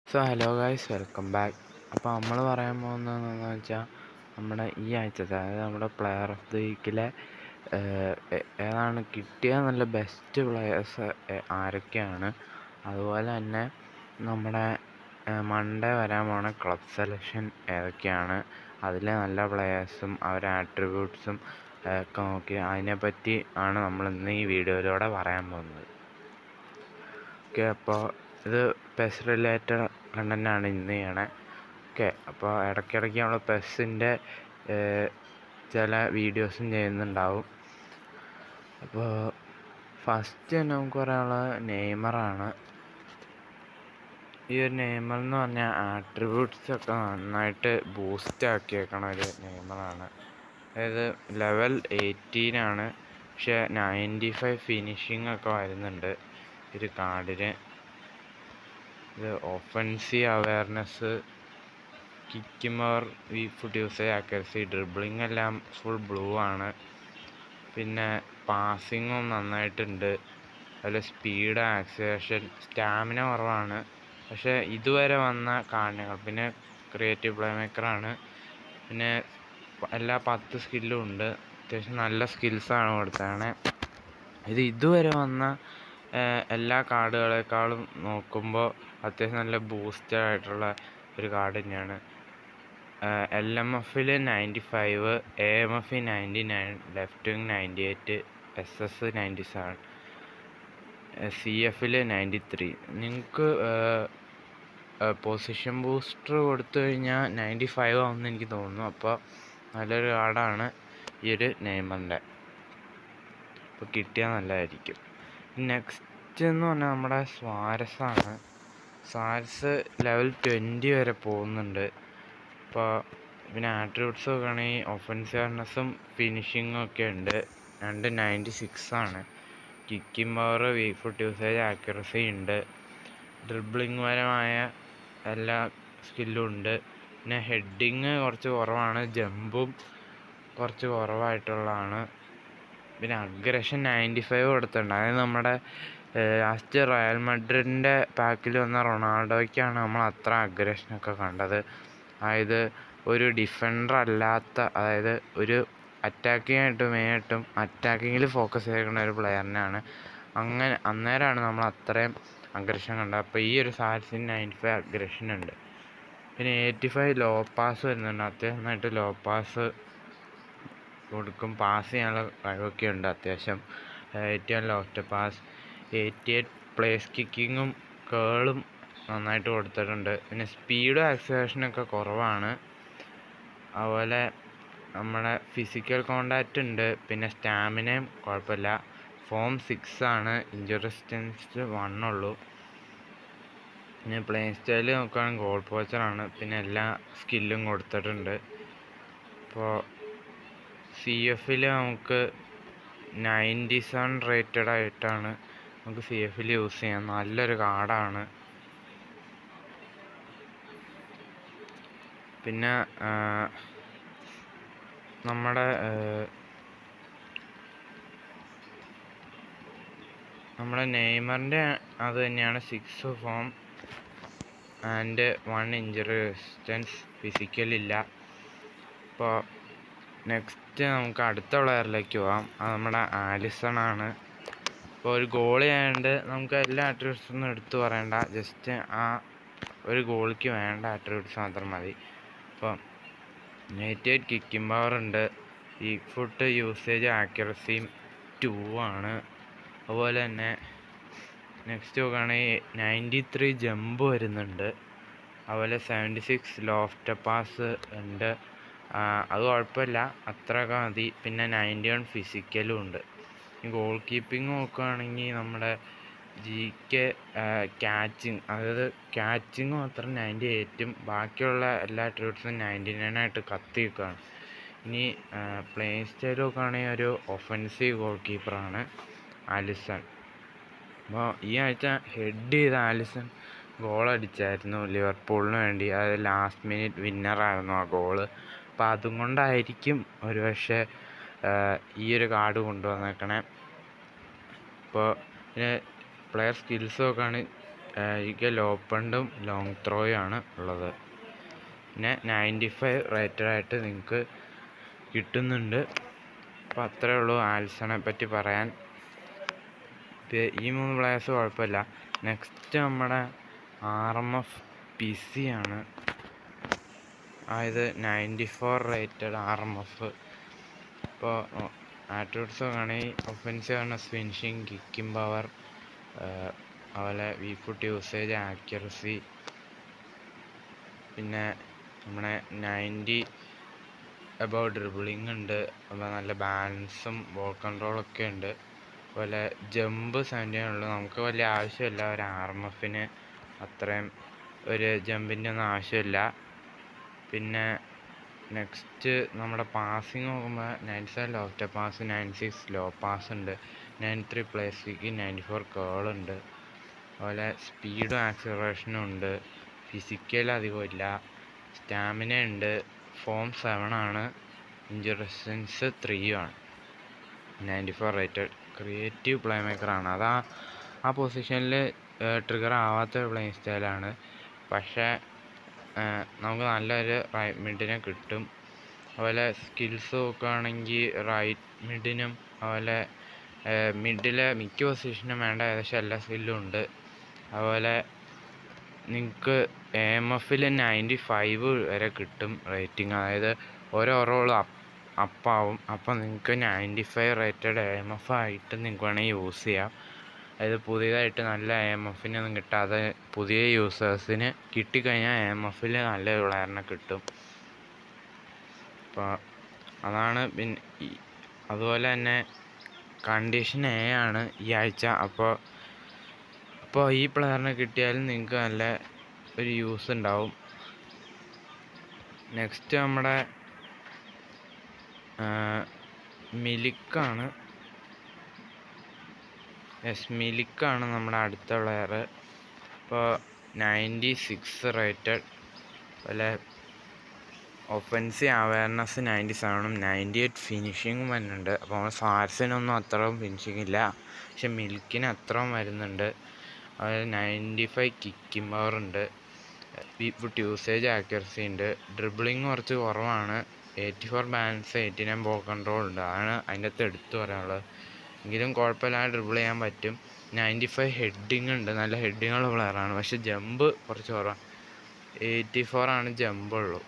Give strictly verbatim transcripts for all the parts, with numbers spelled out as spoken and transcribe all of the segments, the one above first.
So hello guys, welcome back. അപ്പോൾ നമ്മൾ പറയാൻ പോകുന്നതെന്ന് വെച്ചാൽ നമ്മുടെ ഈ ആഴ്ചത്തെ, അതായത് നമ്മുടെ പ്ലെയർ ഓഫ് ദി വീക്കിലെ ഏതാണ് കിട്ടിയ നല്ല ബെസ്റ്റ് പ്ലെയേഴ്സ് ആരൊക്കെയാണ്, അതുപോലെ തന്നെ നമ്മുടെ മൺഡേ വരാൻ പോണ ക്ലബ് സെലക്ഷൻ ഏതൊക്കെയാണ്, അതിലെ നല്ല പ്ലെയേഴ്സും അവരുടെ ആട്രിബ്യൂട്ട്സും ഒക്കെ നോക്കി അതിനെപ്പറ്റി ആണ് നമ്മൾ ഇന്ന് ഈ വീഡിയോയിലൂടെ പറയാൻ പോകുന്നത്. ഓക്കെ, അപ്പോൾ ഇത് പെസ് റിലേറ്റഡ് കണ്ടൻ്റാണ് ഇന്ന് ചെയ്യണേ. ഓക്കെ, അപ്പോൾ ഇടയ്ക്കിടയ്ക്ക് നമ്മൾ പെസ്സിൻ്റെ ചില വീഡിയോസും ചെയ്യുന്നുണ്ടാവും. അപ്പോൾ ഫസ്റ്റ് തന്നെ നമുക്ക് പറയാനുള്ളത് നെയ്മറാണ്. ഈ ഒരു നെയ്മർ എന്ന് പറഞ്ഞാൽ ആട്രിബ്യൂട്ട്സ് ഒക്കെ നന്നായിട്ട് ബൂസ്റ്റ് ആക്കിയേക്കണ ഒരു നെയ്മറാണ്. അതായത് ലെവൽ എയ്റ്റീനാണ്, പക്ഷേ നയൻറ്റി ഫൈവ് ഫിനിഷിംഗ് ഒക്കെ വരുന്നുണ്ട് ഒരു കാർഡിന്. ഇത് ഒഫൻസീവ് അവയർനെസ്, കിക്കിമർ, weak foot usage accuracy, dribbling എല്ലാം ഫുൾ ബ്ലൂ ആണ്. പിന്നെ പാസിങ്ങും നന്നായിട്ടുണ്ട്. അതുപോലെ സ്പീഡ്, ആക്സിലേഷൻ, സ്റ്റാമിന കുറവാണ്, പക്ഷേ ഇതുവരെ വന്ന കാരണങ്ങൾ. പിന്നെ ക്രിയേറ്റീവ് പ്ലേ മേക്കറാണ്. പിന്നെ എല്ലാ പത്ത് സ്കില്ലും ഉണ്ട്. അത്യാവശ്യം നല്ല സ്കിൽസാണ് കൊടുത്തതാണ്. ഇത് ഇതുവരെ വന്ന എല്ലാ കാർഡുകളെക്കാളും നോക്കുമ്പോൾ അത്യാവശ്യം നല്ല ബൂസ്റ്റഡ് ആയിട്ടുള്ള ഒരു കാർഡ് തന്നെയാണ്. എൽ എം എഫിൽ ninety five, A M F ninety nine, left wing ninety eight, S S ninety seven, C എഫിൽ നയൻറ്റി ത്രീ. നിങ്ങൾക്ക് പൊസിഷൻ ബൂസ്റ്റർ കൊടുത്തു കഴിഞ്ഞാൽ നയൻറ്റി ഫൈവ് ആവുമെന്ന് എനിക്ക് തോന്നുന്നു. അപ്പോൾ നല്ലൊരു കാർഡാണ് ഈ ഒരു നെയ്മറിൻ്റെ. അപ്പോൾ കിട്ടിയാൽ നല്ലതായിരിക്കും. നെക്സ്റ്റ് എന്ന് പറഞ്ഞാൽ നമ്മുടെ സ്വാരസാണ്. സ്വാരസ് ലെവൽ ട്വൻറ്റി വരെ പോകുന്നുണ്ട്. അപ്പോൾ പിന്നെ ആട്രിബ്യൂട്ട്സ് നോക്കുകയാണെങ്കിൽ ഒഫൻസീവ്നെസ്സും ഫിനിഷിങ്ങും ഒക്കെ ഉണ്ട്. രണ്ട് നയൻറ്റി സിക്സ് ആണ്. Kicking power, weak foot usage accuracy ഉണ്ട്. ഡ്രിബിളിംഗ് പരമായ എല്ലാ സ്കില്ലും ഉണ്ട്. പിന്നെ ഹെഡിങ് കുറച്ച് കുറവാണ്, ജമ്പും കുറച്ച് കുറവായിട്ടുള്ളതാണ്. പിന്നെ അഗ്രഷൻ നയൻറ്റി ഫൈവ് കൊടുത്തിട്ടുണ്ട്. അതായത് നമ്മുടെ ലാസ്റ്റ് റയൽ മഡ്രിഡിൻ്റെ പാക്കിൽ വന്ന റൊണാൾഡോയ്ക്കാണ് നമ്മൾ അത്ര അഗ്രഷനൊക്കെ കണ്ടത്. അതായത് ഒരു ഡിഫൻഡർ അല്ലാത്ത, അതായത് ഒരു അറ്റാക്കിംഗ് ആയിട്ടും മെയിനായിട്ടും അറ്റാക്കിങ്ങിൽ ഫോക്കസ് ചെയ്തിരിക്കുന്ന ഒരു പ്ലെയറിനാണ്. അങ്ങനെ അന്നേരമാണ് നമ്മൾ അത്രയും അഗ്രഷൻ കണ്ടത്. അപ്പോൾ ഈ ഒരു സാഹചര്യത്തിന് നയൻറ്റി ഫൈവ് അഗ്രഷൻ ഉണ്ട്. പിന്നെ എയ്റ്റി ഫൈവ് ലോ പാസ് വരുന്നുണ്ട്. അത്യാവശ്യം നന്നായിട്ട് ലോ പാസ് കൊടുക്കും. പാസ് ചെയ്യാനുള്ള കഴിവൊക്കെ ഉണ്ട് അത്യാവശ്യം. Eighty one loft pass, eighty eight place കിക്കിങ്ങും കേളും നന്നായിട്ട് കൊടുത്തിട്ടുണ്ട്. പിന്നെ സ്പീഡും ആക്സിലേഷനൊക്കെ കുറവാണ്. അതുപോലെ നമ്മുടെ ഫിസിക്കൽ കോണ്ടാക്റ്റ് ഉണ്ട്. പിന്നെ സ്റ്റാമിനയും കുഴപ്പമില്ല. ഫോം സിക്സ് ആണ്, ഇഞ്ചുറി റെസിസ്റ്റൻസ് വൺ ഉള്ളൂ. പിന്നെ പ്ലേ സ്റ്റൈൽ നോക്കുകയാണെങ്കിൽ ഗോൾ പോച്ചറാണ്. പിന്നെ എല്ലാ സ്കില്ലും കൊടുത്തിട്ടുണ്ട്. ഇപ്പോൾ സി എഫിൽ നമുക്ക് നയൻറ്റി സെവൻ റേറ്റഡ് ആയിട്ടാണ് നമുക്ക് സി എഫിൽ യൂസ് ചെയ്യാം. നല്ലൊരു കാർഡാണ്. പിന്നെ നമ്മുടെ നമ്മുടെ നെയ്മറിൻ്റെ അത് തന്നെയാണ്, six form and one injury resistance, ഫിസിക്കലില്ല. അപ്പോൾ നെക്സ്റ്റ് നമുക്ക് അടുത്ത പ്ലെയറിലേക്ക് പോകാം. അത് നമ്മുടെ ആലിസൺ ആണ്. ഇപ്പോൾ ഒരു ഗോളി ആയതുകൊണ്ട് നമുക്ക് എല്ലാ ആട്രിബ്യൂട്ട്സൊന്നും എടുത്തു പറയണ്ട, ജസ്റ്റ് ആ ഒരു ഗോളിക്ക് വേണ്ട ആട്രിബ്യൂട്ട്സ് മാത്രം മതി. അപ്പോൾ എയ്റ്റി എയ്റ്റ് കിക്കിംഗ് പവർ ഉണ്ട്. ഈ ഫുട്ട് യൂസേജ് ആക്യുറസിയും ടു ആണ്. അതുപോലെ തന്നെ നെക്സ്റ്റ് നോക്കുകയാണെങ്കിൽ നയൻറ്റി ത്രീ ജമ്പ് വരുന്നുണ്ട്. അതുപോലെ സെവൻറ്റി സിക്സ് ലോഫ്റ്റ് പാസ് ഉണ്ട്. അത് കുഴപ്പമില്ല, അത്രയൊക്കെ മതി. പിന്നെ നയൻറ്റി വൺ ഫിസിക്കലും ഉണ്ട്. ഗോൾ കീപ്പിംഗ് നോക്കുകയാണെങ്കിൽ നമ്മുടെ ജി കെ ക്യാച്ചിങ്, അതായത് ക്യാച്ചിങ് മാത്രം നയൻറ്റി എയ്റ്റും ബാക്കിയുള്ള എല്ലാ ട്രിബ്യൂട്ട്സും നയൻറ്റി നയനായിട്ട് കത്തി വെക്കുകയാണ്. ഇനി പ്ലേയിങ് സ്റ്റൈൽ നോക്കുകയാണെങ്കിൽ ഒരു ഒഫൻസീവ് ഗോൾ കീപ്പറാണ് ആലിസൺ. അപ്പോൾ ഈ ആഴ്ച ഹെഡ് ചെയ്ത ആലിസൺ ഗോൾ അടിച്ചായിരുന്നു ലിവർപൂളിന് വേണ്ടി. അത് ലാസ്റ്റ് മിനിറ്റ് വിന്നറായിരുന്നു ആ ഗോള്. അപ്പോൾ അതും കൊണ്ടായിരിക്കും ഒരുപക്ഷെ ഈ ഒരു കാർഡ് കൊണ്ടുവന്നേക്കണേ. ഇപ്പോൾ പിന്നെ പ്ലെയർ സ്കിൽസ് നോക്കുകയാണ്. ലോ പണ്ടും ലോങ് ത്രോയും ആണ് ഉള്ളത്. പിന്നെ നയൻറ്റി ഫൈവ് റേറ്റഡായിട്ട് നിങ്ങൾക്ക് കിട്ടുന്നുണ്ട്. അപ്പോൾ അത്രേ ഉള്ളൂ ആൽസണെ പറ്റി പറയാൻ. ഈ മൂന്ന് പ്ലേയേഴ്സ് കുഴപ്പമില്ല. നെക്സ്റ്റ് നമ്മുടെ R M F P C ആണ്. അതായത് ninety four rated R M F. ഇപ്പോൾ ആട്രിബ്യൂട്ട്സ് നോക്കുകയാണെങ്കിൽ ഒഫൻസീവ് ഫിനിഷിങ്, കിക്കിംഗ് പവർ, അതുപോലെ വി ഫുട്ട് യൂസേജ്, ആക്യുറസി, പിന്നെ നമ്മുടെ നയൻറ്റി അബൌട്ട് ഡ്രിബിളിങ് ഉണ്ട്. അപ്പോൾ നല്ല ബാലൻസും ബോൾ കൺട്രോളൊക്കെ ഉണ്ട്. അതുപോലെ ജമ്പ് സെവൻറ്റീൻ ഉള്ളൂ. നമുക്ക് വലിയ ആവശ്യമില്ല ഒരു ആർ എം എഫിന് അത്രയും ഒരു ജമ്പിൻ്റെ ഒന്നും ആവശ്യമില്ല. പിന്നെ നെക്സ്റ്റ് നമ്മുടെ പാസിങ് നോക്കുമ്പോൾ ninety seven loft pass, ninety six low pass ഉണ്ട്, ninety three place kick, ninety four curl ഉണ്ട്. അതുപോലെ സ്പീഡും ആക്സിലറേഷനും ഉണ്ട്. ഫിസിക്കൽ അധികം ഇല്ല. സ്റ്റാമിന ഉണ്ട്. ഫോം സെവൻ ആണ്. ഇഞ്ചുറി റെസിസ്റ്റൻസ് ത്രീയും ആണ്. Ninety four rated. Creative play മേക്കറാണ്. അതാ ആ പൊസിഷനിൽ ട്രിഗർ ആവാത്ത പ്ലേയിങ് സ്റ്റൈലാണ്. പക്ഷേ നമുക്ക് നല്ലൊരു റൈറ്റ് മിഡിനെ കിട്ടും. അതുപോലെ സ്കിൽസ് നോക്കുകയാണെങ്കിൽ റൈറ്റ് മിഡിനും അതുപോലെ മിഡിലെ മിക്ക പൊസിഷനും വേണ്ട ഏകദേശം എല്ലാ സ്കില്ലും ഉണ്ട്. അതുപോലെ നിങ്ങൾക്ക് എ എം എഫിൽ നയൻറ്റി ഫൈവ് വരെ കിട്ടും റേറ്റിംഗ്. അതായത് ഓരോ റോളും അപ്പ് അപ്പാവും. അപ്പോൾ നിങ്ങൾക്ക് ninety five rated A M F ആയിട്ട് നിങ്ങൾക്ക് വേണമെങ്കിൽ യൂസ് ചെയ്യാം. അതായത് പുതിയതായിട്ട് നല്ല എ എം എഫിനൊന്നും കിട്ടാതെ പുതിയ യൂസേഴ്സിന് കിട്ടിക്കഴിഞ്ഞാൽ എ എം എഫിൽ നല്ലൊരു പ്ലെയറിനെ കിട്ടും. അപ്പോൾ അതാണ്. പിന്നെ അതുപോലെ തന്നെ കണ്ടീഷൻ എ ആണ് ഈ ആഴ്ച. അപ്പോൾ അപ്പോൾ ഈ പ്ലെയറിനെ കിട്ടിയാലും നിങ്ങൾക്ക് നല്ല ഒരു യൂസ് ഉണ്ടാവും. നെക്സ്റ്റ് നമ്മുടെ മിലിക്കാണ്. എസ് മിലിക്കാണ് നമ്മുടെ അടുത്ത പ്ലെയർ. ഇപ്പോൾ നയൻറ്റി സിക്സ് റേറ്റഡ്. അതുപോലെ ഒഫൻസീവ് അവയർനെസ് നയൻറ്റി സെവനും നയൻറ്റി എയ്റ്റ് ഫിനിഷിങ്ങും വരുന്നുണ്ട്. അപ്പോൾ നമ്മൾ സാർസിനൊന്നും അത്രയും ഫിനിഷിങ് ഇല്ല, പക്ഷെ മിൽക്കിന് അത്രയും വരുന്നുണ്ട്. അതുപോലെ നയൻറ്റി ഫൈവ് കിക്കിംഗ് പവർ ഉണ്ട്. ഫുട്ട് യൂസേജ്, ആക്യുറസി ഉണ്ട്. ഡ്രിബിളിങ് കുറച്ച് കുറവാണ്. Eighty four balance, eighty nine ball control ഉണ്ട്. അതാണ് അതിൻ്റെ അകത്ത് എടുത്തു പറയാനുള്ളത്. എങ്കിലും കുഴപ്പമില്ലാതെ ഡ്രിബിൾ ചെയ്യാൻ പറ്റും. നയൻറ്റി ഫൈവ് ഹെഡിങ് ഉണ്ട്. നല്ല ഹെഡിങ്ങുള്ള പ്ലെയറാണ്. പക്ഷെ ജമ്പ് കുറച്ച് കുറവാണ്. എയ്റ്റി ഫോർ ആണ് ജമ്പുള്ളൂ.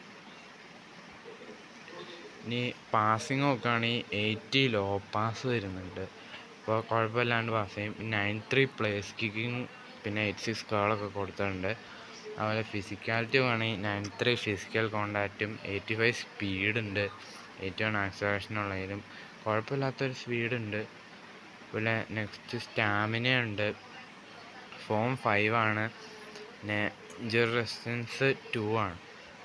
ഇനി പാസിങ് നോക്കുകയാണെങ്കിൽ എയ്റ്റി ലോ പാസ് വരുന്നുണ്ട്. അപ്പോൾ കുഴപ്പമില്ലാണ്ട് പാസ് ചെയ്യും. നയൻ ത്രീ പ്ലേസ് കിക്കിങ്, പിന്നെ എയ്റ്റ് സിക്സ് കേളൊക്കെ കൊടുത്തിട്ടുണ്ട്. അതുപോലെ ഫിസിക്കാലിറ്റി വേണമെങ്കിൽ നയൻ ത്രീ ഫിസിക്കൽ കോണ്ടാക്റ്റും എയ്റ്റി ഫൈവ് സ്പീഡുണ്ട്. എയ്റ്റി വൺ ആക്സലേഷനുള്ളതിലും കുഴപ്പമില്ലാത്തൊരു സ്പീഡുണ്ട്. അതുപോലെ നെക്സ്റ്റ് സ്റ്റാമിന ഉണ്ട്. ഫോം ഫൈവ് ആണ്. പിന്നെ ഇഞ്ചുറി റെസിസ്റ്റൻസ് ടു ആണ്.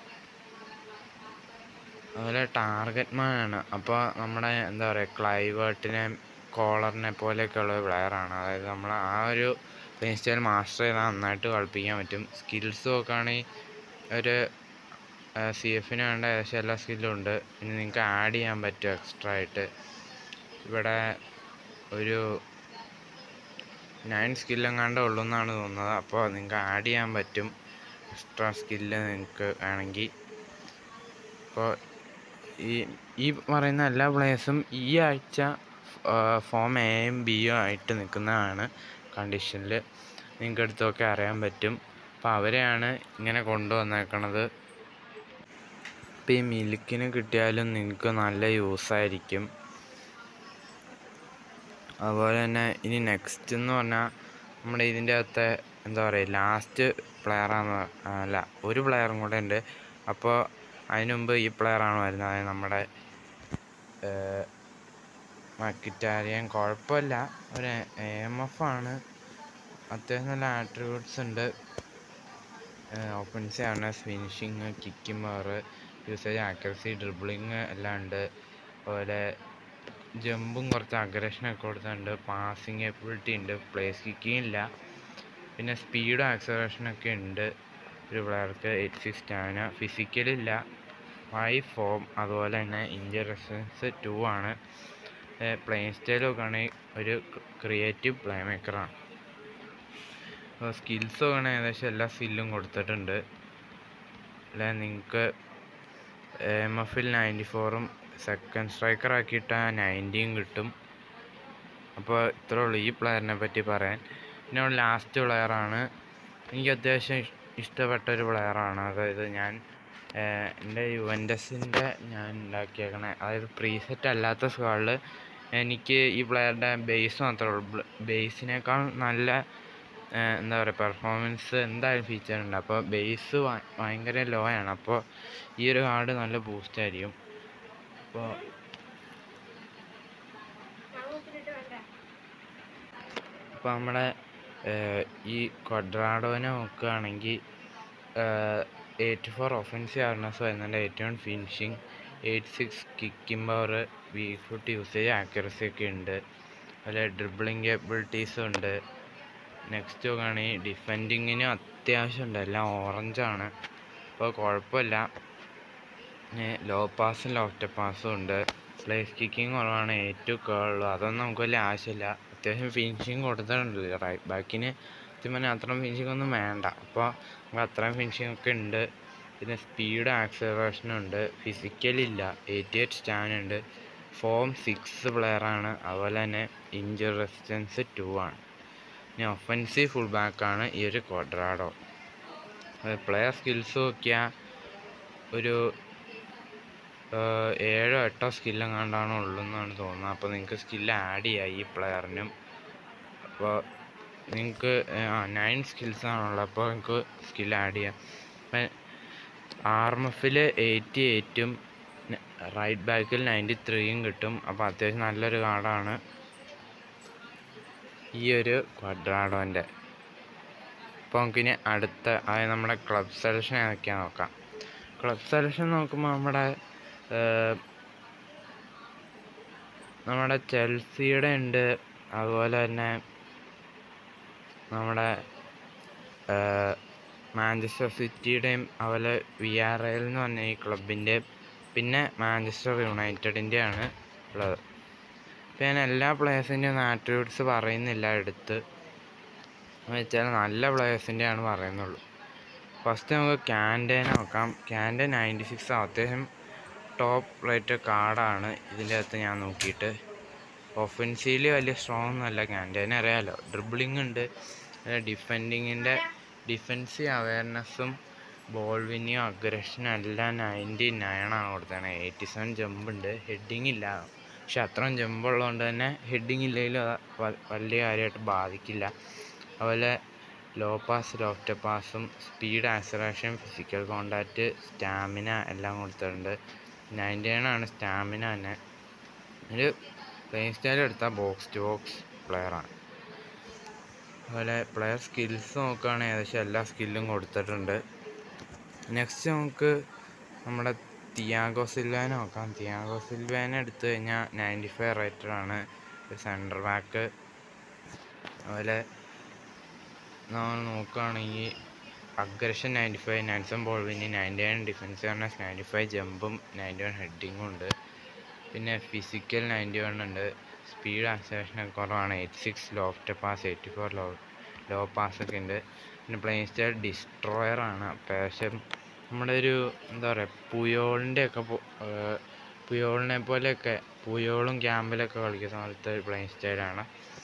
അതുപോലെ ടാർഗറ്റ് മാൻ ആണ്. അപ്പോൾ നമ്മുടെ എന്താ പറയുക ക്ലൈവേർട്ടിനെ, കോളറിനെ പോലെയൊക്കെയുള്ള പ്ലെയറാണ്. അതായത് നമ്മൾ ആ ഒരു പ്ലേ സ്റ്റൈൽ മാസ്റ്റർ ചെയ്താൽ നന്നായിട്ട് കളിപ്പിക്കാൻ പറ്റും. സ്കിൽസ് നോക്കുകയാണെങ്കിൽ ഒരു സി എഫിന് വേണ്ട ഏകദേശം എല്ലാ സ്കില്ലും ഉണ്ട്. പിന്നെ നിങ്ങൾക്ക് ആഡ് ചെയ്യാൻ പറ്റും എക്സ്ട്രാ ആയിട്ട്. ഇവിടെ ഒരു നയൻ സ്കില്ലെങ്ങാണ്ടേ ഉള്ളൂ എന്നാണ് തോന്നുന്നത്. അപ്പോൾ നിങ്ങൾക്ക് ആഡ് ചെയ്യാൻ പറ്റും എക്സ്ട്രാ സ്കില്ല് നിങ്ങൾക്ക് വേണമെങ്കിൽ. അപ്പോൾ ഈ ഈ പറയുന്ന എല്ലാ പ്ലേയേഴ്സും ഈ ആഴ്ച ഫോം എയും ബിയും ആയിട്ട് നിൽക്കുന്നതാണ് കണ്ടീഷനിൽ. നിങ്ങൾക്ക് അടുത്തൊക്കെ അറിയാൻ പറ്റും. അപ്പോൾ അവരെയാണ് ഇങ്ങനെ കൊണ്ടുവന്നേക്കണത്. അപ്പോൾ ഈ മിൽക്കിന് കിട്ടിയാലും നിങ്ങൾക്ക് നല്ല യൂസായിരിക്കും. അതുപോലെ തന്നെ ഇനി നെക്സ്റ്റ് എന്ന് പറഞ്ഞാൽ നമ്മുടെ ഇതിൻ്റെ അകത്തെ എന്താ പറയുക ലാസ്റ്റ് പ്ലെയറാണ്. അല്ല, ഒരു പ്ലെയറും കൂടെ ഉണ്ട്. അപ്പോൾ അതിനു മുമ്പ് ഈ പ്ലെയറാണ് വരുന്നത്. അതായത് നമ്മുടെ മക്കിറ്റാരിയൻ. കുഴപ്പമില്ല, ഒരു എ എം എഫ് ആണ്. അത്യാവശ്യം നല്ല ആട്രിബ്യൂട്ട്സ് ഉണ്ട്. Offensive awareness, finishing, kicking power, usage, accuracy, dribbling എല്ലാം ഉണ്ട്. അതുപോലെ ജമ്പും കുറച്ച് അഗ്രഷനൊക്കെ കൊടുത്തിട്ടുണ്ട്. പാസിങ് എബിലിറ്റി ഉണ്ട്. പ്ലേസ് കിക്കിങ് ഇല്ല. പിന്നെ സ്പീഡും ആക്സലറേഷനൊക്കെ ഉണ്ട് ഒരു പ്ലെയർക്ക്. എയ്റ്റ് സിക്സ് സ്റ്റാമിന, ഫിസിക്കലില്ല. ഫൈവ് ഫോം, അതുപോലെ തന്നെ ഇഞ്ചുറി റെസിസ്റ്റൻസ് ടു ആണ്. പ്ലേയിങ് സ്റ്റൈൽ നോക്കുകയാണെങ്കിൽ ഒരു ക്രിയേറ്റീവ് പ്ലേ മേക്കറാണ്. അപ്പോൾ സ്കിൽസ് നോക്കണ ഏകദേശം എല്ലാ സ്കില്ലും കൊടുത്തിട്ടുണ്ട്. അല്ലെ നിങ്ങൾക്ക് എം എഫിൽ നയൻറ്റി ഫോറും സെക്കൻഡ് സ്ട്രൈക്കർ ആക്കിയിട്ട് നയൻറ്റിയും കിട്ടും. അപ്പോൾ ഇത്രേ ഉള്ളൂ ഈ പ്ലെയറിനെ പറ്റി പറയാൻ. പിന്നെ ലാസ്റ്റ് പ്ലെയറാണ്, എനിക്ക് അത്യാവശ്യം ഇഷ്ടപ്പെട്ടൊരു പ്ലെയറാണ്. അതായത് ഞാൻ എൻ്റെ യുവൻറ്റസിൻ്റെ ഞാൻ ഉണ്ടാക്കിയേക്കണേ, അതായത് പ്രീസെറ്റ് അല്ലാത്ത സ്ക്വാഡിൽ എനിക്ക് ഈ പ്ലെയറുടെ ബേസ് മാത്രമേ ഉള്ളൂ. ബേസിനേക്കാൾ നല്ല എന്താ പറയുക പെർഫോമൻസ് എന്തായാലും ഫീച്ചർ ഉണ്ട്. അപ്പോൾ ബേസ് ഭയങ്കര ലോ ആണ്. അപ്പോൾ ഈ ഒരു കാർഡ് നല്ല ബൂസ്റ്റ് ആയിരിക്കും. അപ്പോൾ അപ്പോൾ നമ്മുടെ ഈ ക്വഡ്രാഡോനെ നോക്കുകയാണെങ്കിൽ എയ്റ്റി ഫോർ ഒഫൻസീവ് അവർനെസ് വരുന്നുണ്ട്, eighty one finishing, eighty six kicking power, weak foot usage, accuracy ഒക്കെ ഉണ്ട്. അതുപോലെ ഡ്രിബിളിങ് കേപ്പബിലിറ്റീസും ഉണ്ട്. നെക്സ്റ്റ് നോക്കുകയാണെങ്കിൽ ഡിഫെൻഡിങ്ങിനും അത്യാവശ്യം ഉണ്ട്, എല്ലാം ഓറഞ്ചാണ്. അപ്പോൾ കുഴപ്പമില്ല. ലോ പാസും ലോഫ്റ്റ് പാസും ഉണ്ട്. പ്ലേസ് കിക്കിങ് കുറവാണ്, ഏറ്റവും കേളുള്ളൂ, അതൊന്നും നമുക്ക് വലിയ ആവശ്യമില്ല. അത്യാവശ്യം ഫിനിഷിങ് കൊടുത്തിട്ടുണ്ട്. റൈറ്റ് ബാക്കിന് സത്യം പറഞ്ഞാൽ അത്രയും ഫിനിഷിംഗ് ഒന്നും വേണ്ട. അപ്പോൾ നമുക്ക് അത്രയും ഫിനിഷിംഗ് ഒക്കെ ഉണ്ട്. പിന്നെ സ്പീഡ് ആക്സലറേഷനും ഉണ്ട്. ഫിസിക്കലില്ല, എയ്റ്റി എയ്റ്റ് സ്റ്റാൻ ഉണ്ട്. ഫോം സിക്സ് പ്ലെയറാണ്. അതുപോലെ തന്നെ ഇഞ്ചുറി റെസിസ്റ്റൻസ് ടു ആണ്. ഇനി ഒഫൻസീവ് ഫുൾ ബാക്കാണ് ഈ ഒരു ക്വഡ്രാഡോ. പ്ലെയർ സ്കിൽസ് നോക്കിയാൽ ഒരു ഏഴോ എട്ടോ സ്കില്ലും കണ്ടാണ് ഉള്ളതെന്നാണ് തോന്നുന്നത്. അപ്പോൾ നിങ്ങൾക്ക് സ്കില്ല് ആഡ് ചെയ്യാം ഈ പ്ലെയറിനും. അപ്പോൾ നിങ്ങൾക്ക് നയൻ സ്കിൽസാണുള്ളത്, അപ്പോൾ നിങ്ങൾക്ക് സ്കില്ല് ആഡ് ചെയ്യാം. അപ്പം ആർ എം എഫിൽ എയ്റ്റി എയ്റ്റും റൈറ്റ് ബാക്കിൽ നയൻറ്റി ത്രീയും കിട്ടും. അപ്പോൾ അത്യാവശ്യം നല്ലൊരു കാർഡാണ് ഈ ഒരു ക്വഡ്രാഡോൻ്റെ. അപ്പോൾ നമുക്കിനി അടുത്ത അതായത് നമ്മുടെ ക്ലബ് സെലക്ഷൻ ഏതൊക്കെയാണെന്ന് നോക്കാം. ക്ലബ് സെലക്ഷൻ നോക്കുമ്പോൾ നമ്മുടെ നമ്മുടെ ചെൽസിയുടെ ഉണ്ട്, അതുപോലെ തന്നെ നമ്മുടെ മാഞ്ചസ്റ്റർ സിറ്റിയുടെയും, അതുപോലെ വി ആർ എൽ എന്ന് പറഞ്ഞ ഈ ക്ലബിൻ്റെ, പിന്നെ മാഞ്ചസ്റ്റർ യുണൈറ്റഡിൻ്റെയാണ് ഉള്ളത്. അപ്പോൾ ഞാൻ എല്ലാ പ്ലേയേഴ്സിൻ്റെയും ഒന്നും ആട്രിബ്യൂട്ട്സ് പറയുന്നില്ല എടുത്ത്, എന്ന് വെച്ചാൽ നല്ല പ്ലേയേഴ്സിൻ്റെയാണ് പറയുന്നുള്ളൂ. ഫസ്റ്റ് നമുക്ക് ക്യാൻറ്റേനെ നോക്കാം. ക്യാൻറ്റേ നയൻറ്റി സിക്സ് അത്യാവശ്യം ടോപ്പ് റേറ്റഡ് കാർഡാണ് ഇതിൻ്റെ അകത്ത് ഞാൻ നോക്കിയിട്ട്. ഒഫൻസീവിൽ വലിയ സ്ട്രോങ് ഒന്നുമല്ല ക്യാൻറ്റേനെ, അറിയാമല്ലോ. ഡ്രിബിളിംഗ് ഉണ്ട്, ഡിഫെൻഡിങ്ങിൻ്റെ ഡിഫെൻസീവ് അവയർനെസ്സും ബോൾ വിന്നിയും അഗ്രഷനും എല്ലാം നയൻറ്റി നയനാണ് കൊടുത്തത്. എയ്റ്റി സെവൻ ജമ്പ് ഉണ്ട്, ഹെഡിങ് ഇല്ല. പക്ഷെ അത്രയും ജമ്പ് ഉള്ളതുകൊണ്ട് തന്നെ ഹെഡിങ് ഇല്ലെങ്കിലും വലിയ കാര്യമായിട്ട് ബാധിക്കില്ല. അതുപോലെ ലോ പാസ് ലോഫ്റ്റ് പാസും speed acceleration physical contact stamina എല്ലാം കൊടുത്തിട്ടുണ്ട്. നയൻറ്റി നയനാണ് സ്റ്റാമിന തന്നെ. ഒരു പ്ലേയിങ് സ്റ്റൈൽ എടുത്താൽ ബോക്സ് ടു ബോക്സ് പ്ലെയറാണ്. അതുപോലെ പ്ലെയർ സ്കിൽസ് നോക്കുകയാണെങ്കിൽ ഏകദേശം എല്ലാ സ്കില്ലും കൊടുത്തിട്ടുണ്ട്. നെക്സ്റ്റ് നമുക്ക് നമ്മുടെ തിയാഗോ സിൽവേനെ നോക്കാം. തിയാഗോ സിൽവേനെ എടുത്തു കഴിഞ്ഞാൽ നയൻറ്റി ഫൈവ് റേറ്റഡാണ്, ഒരു സെൻറ്റർ ബാക്ക്. അതുപോലെ നമ്മൾ നോക്കുകയാണെങ്കിൽ aggression ninety five, ninety seven ball winning, ninety nine defence awareness, ninety five ജമ്പും നയൻറ്റി വൺ ഹെഡിങ്ങും ഉണ്ട്. പിന്നെ ഫിസിക്കൽ നയൻറ്റി വൺ ഉണ്ട്. സ്പീഡ് ആക്സലേഷനൊക്കെ കുറവാണ്, eighty six loft pass, eighty four low low പാസ്സൊക്കെ ഉണ്ട്. പിന്നെ പ്ലേയിങ് സ്റ്റൈൽ ഡിസ്ട്രോയറാണ്. അത്യാവശ്യം നമ്മുടെ ഒരു എന്താ പറയുക പുയോളിൻ്റെ ഒക്കെ പുയോളിനെ പോലെയൊക്കെ പുയോളും ക്യാമ്പിലൊക്കെ കളിക്കുന്ന പോലത്തെ ഒരു പ്ലേയിങ് സ്റ്റൈലാണ്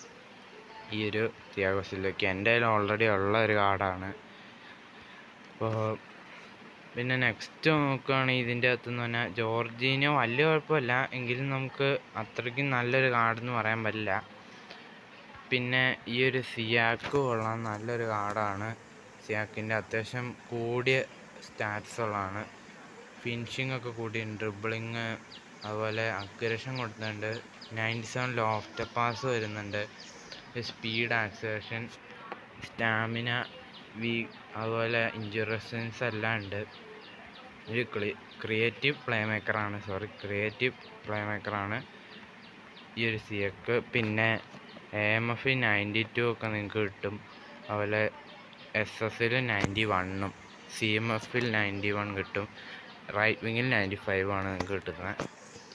ഈ ഒരു തിയാഗോ സിൽവയ്ക്ക്. എൻ്റെ കയ്യിൽ ഓൾറെഡി ഉള്ള ഒരു കാർഡാണ്. അപ്പോൾ പിന്നെ നെക്സ്റ്റ് നോക്കുകയാണെങ്കിൽ ഇതിൻ്റെ അകത്തുനിന്ന് പറഞ്ഞാൽ ജോർജീനോ വലിയ കുഴപ്പമില്ല, എങ്കിലും നമുക്ക് അത്രയ്ക്കും നല്ലൊരു കാർഡെന്ന് പറയാൻ പറ്റില്ല. പിന്നെ ഈ ഒരു സിയാക്ക് കൊള്ളാൻ നല്ലൊരു കാർഡാണ്. സിയാക്കിൻ്റെ അത്യാവശ്യം കൂടിയ സ്റ്റാറ്റ്സ് ഉള്ളതാണ്. ഫിനിഷിംഗ് ഒക്കെ കൂടിയുണ്ട്, ഡ്രിബിളിങ്, അതുപോലെ അക്യുറേഷൻ കൊടുത്തിട്ടുണ്ട്. നയൻറ്റി സെവൻ ലോഫ്റ്റ് പാസ് വരുന്നുണ്ട്. സ്പീഡ് ആക്സലേഷൻ സ്റ്റാമിന വി അതുപോലെ ഇഞ്ചുറി റെസിസ്റ്റൻസ് എല്ലാം ഉണ്ട്. ഒരു ക്ലി ക്രിയേറ്റീവ് പ്ലേ മേക്കറാണ് സോറി ക്രിയേറ്റീവ് പ്ലേ മേക്കറാണ് ഈ ഒരു സിയക്ക്. പിന്നെ A M F ninety two ഒക്കെ നിങ്ങൾക്ക് കിട്ടും. അതുപോലെ എസ് എസിൽ നയൻറ്റി വണ്ണും സി എം എഫിൽ നയൻറ്റി വൺ കിട്ടും. റൈറ്റ് വിങ്ങിൽ നയൻറ്റി ഫൈവ് ആണ് നിങ്ങൾക്ക് കിട്ടുന്നത്.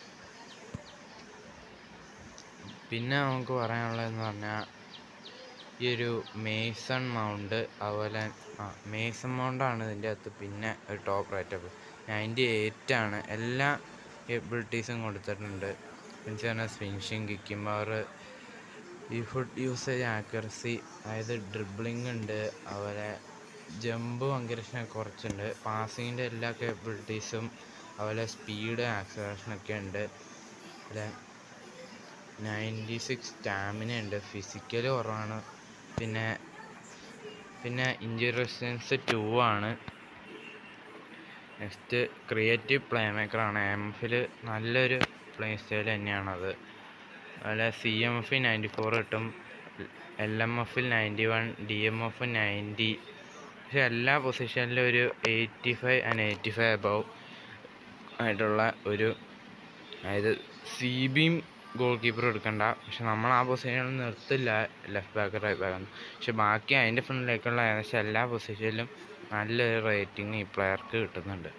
പിന്നെ നമുക്ക് പറയാനുള്ളതെന്ന് പറഞ്ഞാൽ ഈ ഒരു മേസൺ മൗണ്ട്, അതുപോലെ ആ മേസൺ മൗണ്ടാണ് ഇതിൻ്റെ അകത്ത്. പിന്നെ ഒരു ടോപ്പ് റേറ്റപ്പ് നയൻറ്റി എയ്റ്റ് ആണ്. എല്ലാ എബിലിറ്റീസും കൊടുത്തിട്ടുണ്ട്. മീൻസ് പറഞ്ഞാൽ ഫിനിഷിങ്, കിക്കിംഗ് പവർ, ഈ ഫുഡ് യൂസേജ്, ആക്യുറസി, അതായത് ഡ്രിബ്ലിംഗ് ഉണ്ട്, അതുപോലെ ജമ്പ് അഗ്രഷൻ കുറച്ചുണ്ട്, പാസിങ്ങിൻ്റെ എല്ലാ കേപ്പബിലിറ്റീസും, അതുപോലെ സ്പീഡ്, ആക്സലറേഷനൊക്കെ ഉണ്ട്. അതുപോലെ നയൻറ്റി സിക്സ് സ്റ്റാമിന ഉണ്ട്, ഫിസിക്കൽ കുറവാണ്. പിന്നെ പിന്നെ ഇഞ്ചുറി റെസിസ്റ്റൻസ് ടു ആണ്. നെക്സ്റ്റ് ക്രിയേറ്റീവ് പ്ലേ മേക്കറാണ്. എം എഫിൽ നല്ലൊരു പ്ലേ സ്റ്റൈൽ തന്നെയാണത്. അതുപോലെ സി എം എഫിൽ നയൻറ്റി ഫോർ കിട്ടും, എൽ എം എഫിൽ ninety one, D M F ninety. പക്ഷെ എല്ലാ പൊസിഷനിലും ഒരു eighty five and eighty five above ആയിട്ടുള്ള ഒരു, അതായത് സി ബിയും ഗോൾ കീപ്പർ എടുക്കണ്ട. പക്ഷെ നമ്മൾ ആ പൊസിഷനിൽ നിർത്തില്ല, ലെഫ്റ്റ് ബാക്ക്, റൈറ്റ് ബാക്ക്. പക്ഷെ ബാക്കി അതിൻ്റെ ഫ്രണ്ടിലേക്കുള്ള ഏകദേശം എല്ലാ പൊസിഷനിലും നല്ലൊരു റേറ്റിംഗ് ഈ പ്ലെയർക്ക് കിട്ടുന്നുണ്ട്.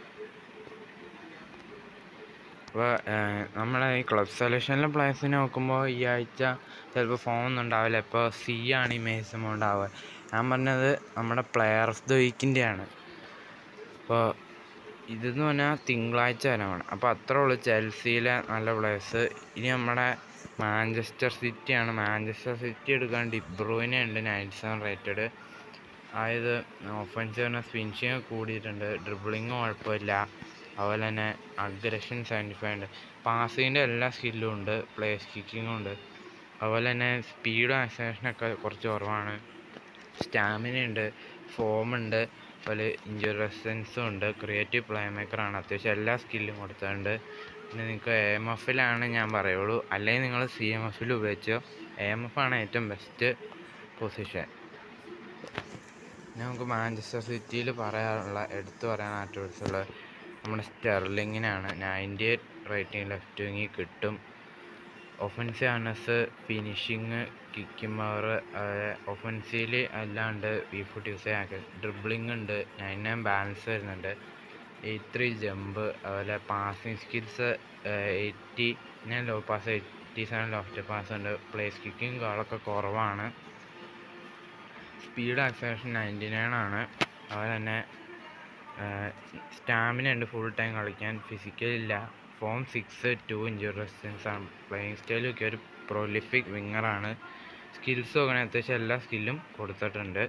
അപ്പോൾ നമ്മളെ ഈ ക്ലബ് സെലക്ഷനിലെ പ്ലേയേഴ്സിനെ നോക്കുമ്പോൾ ഈ ആഴ്ച ചിലപ്പോൾ ഫോം ഒന്നും ഉണ്ടാവില്ല. ഇപ്പോൾ സി ആണ് ഈ മേസം ഉണ്ടാവുക. ഞാൻ പറഞ്ഞത് നമ്മുടെ പ്ലെയർ ഓഫ് ദ വീക്കിൻ്റെയാണ്. അപ്പോൾ ഇതെന്ന് പറഞ്ഞാൽ തിങ്കളാഴ്ച വരമാണ്. അപ്പോൾ അത്രേ ഉള്ളൂ ചെൽസിയിലെ നല്ല പ്ലേയേഴ്സ്. ഇനി നമ്മുടെ മാഞ്ചസ്റ്റർ സിറ്റിയാണ്. മാഞ്ചസ്റ്റർ സിറ്റി എടുക്കാൻ ഡിബ്രൂയിനെ ഉണ്ട്, നയൻറ്റി സെവൻ റേറ്റഡ്. അതായത് ഒഫൻസീവ് ഫിനിഷിങ് കൂടിയിട്ടുണ്ട്, ഡ്രിബിളിങ് കുഴപ്പമില്ല, അതുപോലെ തന്നെ അഗ്രഷൻ സെവൻറ്റി ഫൈവ് ഉണ്ട്, പാസിങ്ങിൻ്റെ എല്ലാ സ്കില്ലും ഉണ്ട്, പ്ലേസ് കിക്കിങ്ങും ഉണ്ട്, അതുപോലെ തന്നെ സ്പീഡും ആക്സലേഷനൊക്കെ കുറച്ച് കുറവാണ്, സ്റ്റാമിന ഉണ്ട്, ഫോമുണ്ട്, അതുപോലെ ഇഞ്ചുറി റെസിസ്റ്റൻസും ഉണ്ട്, ക്രിയേറ്റീവ് പ്ലേ മേക്കറാണ്, അത്യാവശ്യം എല്ലാ സ്കില്ലും കൊടുത്തിട്ടുണ്ട്. പിന്നെ നിങ്ങൾക്ക് എ എം എഫിലാണ് ഞാൻ പറയുള്ളൂ, അല്ലെങ്കിൽ നിങ്ങൾ സി എം എഫിൽ ഉപയോഗിച്ചോ. എ എം എഫ് ആണ് ഏറ്റവും ബെസ്റ്റ് പൊസിഷൻ. നമുക്ക് മാഞ്ചസ്റ്റർ സിറ്റിയിൽ പറയാനുള്ള എടുത്തു പറയാൻ ആട്രിബ്യൂട്ട്സുള്ള നമ്മുടെ സ്റ്റെർലിങ്ങിനാണ്. നയൻറ്റി എയ്റ്റ് റേറ്റിംഗ് ലെഫ്റ്റ് വിങ്ങിൽ കിട്ടും. Offensive awareness, finishing, kicking power, ഒഫൻസീവിൽ അല്ലാണ്ട് വി ഫുട്ട് യൂസ് ചെയ്യാൻ, ഡ്രിബിളിംഗ് ഉണ്ട്, നയൻ നയൻ ബാലൻസ് വരുന്നുണ്ട്, എയ്റ്റ് ത്രീ ജമ്പ്, അതുപോലെ പാസിങ് സ്കിൽസ് എയ്റ്റി ഞാൻ low pass, eighty seven loft pass ഉണ്ട്, പ്ലേസ് കിക്കിംഗ് ഗോളൊക്കെ കുറവാണ്, സ്പീഡ് ആക്സലേഷൻ നയൻറ്റി നയൻ ആണ്. അതുപോലെ തന്നെ സ്റ്റാമിന ഉണ്ട് ഫുൾ ടൈം കളിക്കാൻ, ഫിസിക്കലില്ല, form six, two injury resistance ആണ്, പ്ലേയിങ് സ്റ്റൈലൊക്കെ ഒരു പ്രൊലിഫിക് വിങ്ങറാണ്. സ്കിൽസ് നോക്കണേ അത്യാവശ്യം എല്ലാ സ്കില്ലും കൊടുത്തിട്ടുണ്ട്.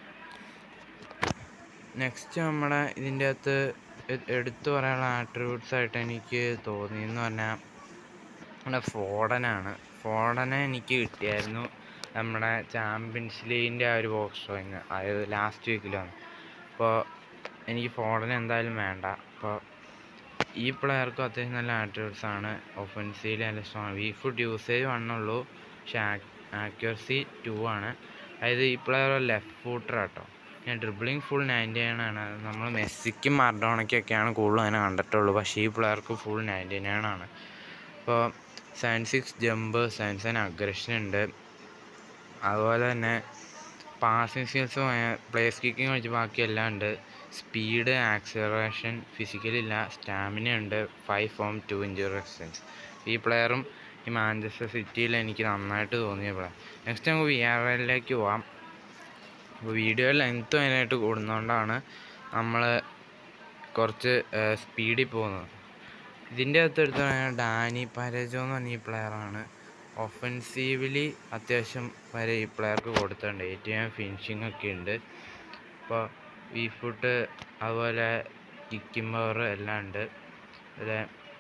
നെക്സ്റ്റ് നമ്മുടെ ഇതിൻ്റെ അകത്ത് എടുത്തു പറയാനുള്ള ആട്രിബ്യൂട്ട്സ് ആയിട്ട് എനിക്ക് തോന്നിയെന്ന് പറഞ്ഞാൽ നമ്മുടെ ഫോഡനാണ്. ഫോഡനെ എനിക്ക് കിട്ടിയായിരുന്നു നമ്മുടെ ചാമ്പ്യൻസ് ലീഗിൻ്റെ ആ ഒരു ബോക്സ് ഡ്രോയിങ്, അതായത് ലാസ്റ്റ് വീക്കിലാണ്. അപ്പോൾ എനിക്ക് ഫോഡൻ എന്തായാലും വേണ്ട. അപ്പോൾ ഈ പ്ലെയർക്കും അത്യാവശ്യം നല്ല ആട്രിബ്യൂട്ട്സ് ആണ്. ഒഫൻസീവ് നല്ല സ്ട്രോങ്, വി ഫുഡ് യൂസേജ് വണ്ണുള്ളൂ, പക്ഷേ ആക്യുറസി ടു ആണ്. അതായത് ഈ പ്ലെയർ ലെഫ്റ്റ് ഫൂട്ടർ കേട്ടോ. ഞാൻ ഡ്രിബിളിങ് ഫുൾ നയൻറ്റി നയൻ ആണ്. നമ്മൾ മെസ്സിക്കും മറഡോണയ്ക്കൊക്കെയാണ് കൂടുതലും അങ്ങനെ കണ്ടിട്ടുള്ളൂ, പക്ഷേ ഈ പ്ലെയർക്ക് ഫുൾ നയൻറ്റി നയൻ ആണ്. അപ്പോൾ seven six jump, seven seven aggression ഉണ്ട്, അതുപോലെ തന്നെ പാസിങ് സ്കിൽസും പ്ലേസ് കിക്കിങ് വെച്ച് ബാക്കിയെല്ലാം ഉണ്ട്, സ്പീഡ്, ആക്സലറേഷൻ, ഫിസിക്കലില്ല, സ്റ്റാമിന ഉണ്ട്, five form, two injury resistance. ഈ പ്ലെയറും ഈ മാഞ്ചസ്റ്റർ സിറ്റിയിൽ എനിക്ക് നന്നായിട്ട് തോന്നിയ പ്ലെയർ. നെക്സ്റ്റ് നമുക്ക് വി ആർ എല്ലിലേക്ക് പോവാം. അപ്പോൾ വീഡിയോ ലെങ്ത്ത് അതിനായിട്ട് കൂടുന്നതുകൊണ്ടാണ് നമ്മൾ കുറച്ച് സ്പീഡിൽ പോകുന്നത്. ഇതിൻ്റെ അകത്ത് എടുത്ത് പറഞ്ഞാൽ ഡാനി പരജോ എന്ന് പറഞ്ഞ ഈ പ്ലെയറാണ്. ഒഫൻസീവ്ലി അത്യാവശ്യം വരെ ഈ പ്ലെയർക്ക് കൊടുത്തിട്ടുണ്ട്, ഏറ്റവും ഫിനിഷിംഗ് ഒക്കെ ഉണ്ട്. അപ്പോൾ വി ഫുട്ട്, അതുപോലെ കിക്കിംഗ് പവർ എല്ലാം ഉണ്ട്. അതുപോലെ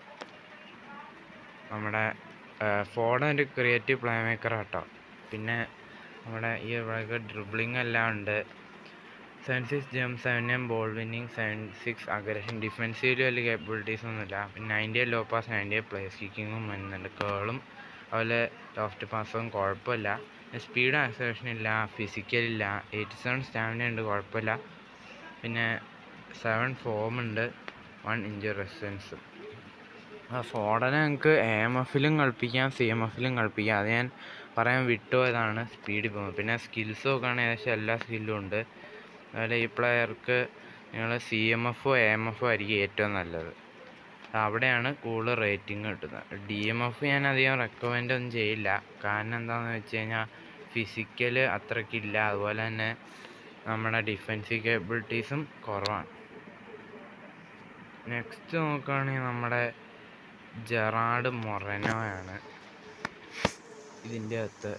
നമ്മുടെ ഫോർഡ് ഒരു ക്രിയേറ്റീവ് പ്ലേ മേക്കർ കേട്ടോ. പിന്നെ നമ്മുടെ ഈ ഡ്രിബിളിംഗ് എല്ലാം ഉണ്ട്. സെവൻ സിക്സ് ജം, സെവൻ എം ball winning, seven six aggression, ഡിഫെൻസീവിൽ വലിയ കേപ്പബിലിറ്റീസ് ഒന്നുമില്ല. പിന്നെ ninety eight low pass, ninety eight place കിക്കിങ്ങും വരുന്നുണ്ട്, കേളും അതുപോലെ ലോഫ്റ്റ് പാസും കുഴപ്പമില്ല. സ്പീഡ് ആക്സലേഷൻ ഇല്ല, ഫിസിക്കലില്ല, എയ്റ്റി സെവൻ സ്റ്റാമിന ഉണ്ട്, കുഴപ്പമില്ല. പിന്നെ സെവൻ ഫോം ഉണ്ട്, വൺ ഇഞ്ചുറി റെസിസ്റ്റൻസും. ഫോർഡനെ ഞങ്ങൾക്ക് എ എം എഫിലും കളിപ്പിക്കാം, സി എം എഫിലും കളിപ്പിക്കാം. അത് ഞാൻ പറയാൻ വിട്ടുപോയതാണ് സ്പീഡിൽ പോകുന്നത്. പിന്നെ സ്കിൽസ് നോക്കുകയാണെങ്കിൽ ഏകദേശം എല്ലാ സ്കില്ലും ഉണ്ട്. അതുപോലെ ഈ പ്ലെയർക്ക് നിങ്ങൾ സി എം എഫോ എ എം എഫോ ആയിരിക്കും ഏറ്റവും നല്ലത്, അവിടെയാണ് കൂടുതൽ റേറ്റിംഗ് കിട്ടുന്നത്. ഡി എം എഫ് ഞാൻ അധികം റെക്കമെൻഡ് ഒന്നും ചെയ്യില്ല. കാരണം എന്താണെന്ന് വെച്ച് കഴിഞ്ഞാൽ ഫിസിക്കൽ അത്രയ്ക്കില്ല. അതുപോലെ തന്നെ നമ്മുടെ ഡിഫെൻസീവ് കേപ്പബിലിറ്റീസും കുറവാണ്. നെക്സ്റ്റ് നോക്കുകയാണെങ്കിൽ നമ്മുടെ ജെറാഡ് മൊറനോയാണ് ഇതിൻ്റെ അകത്ത്.